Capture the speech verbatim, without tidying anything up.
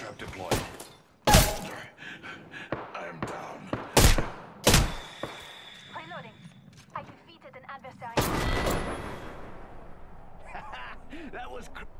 have deployed. I am down. Reloading. I defeated an adversary. That was cr-